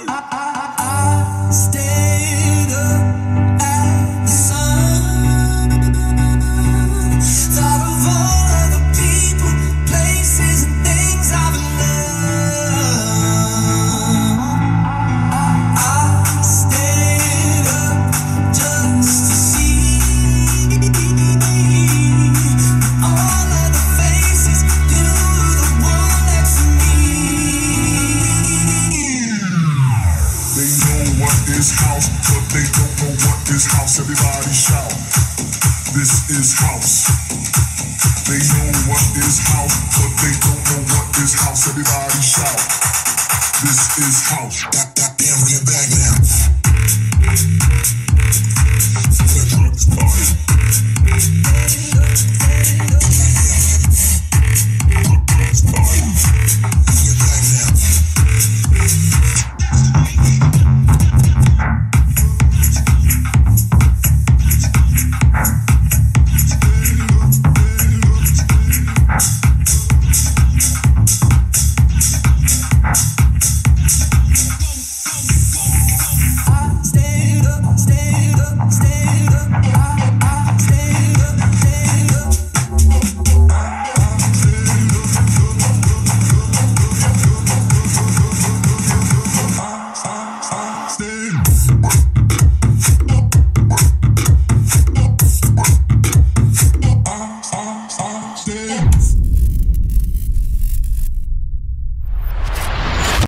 I stayed up at the sun, thought of all of the people, places, and things I've loved. I stayed up just to see all of the faces, you, the one next to me. They know what is house, but they don't know what is house. Everybody shout, this is house. They know what is house, but they don't know what is house. Everybody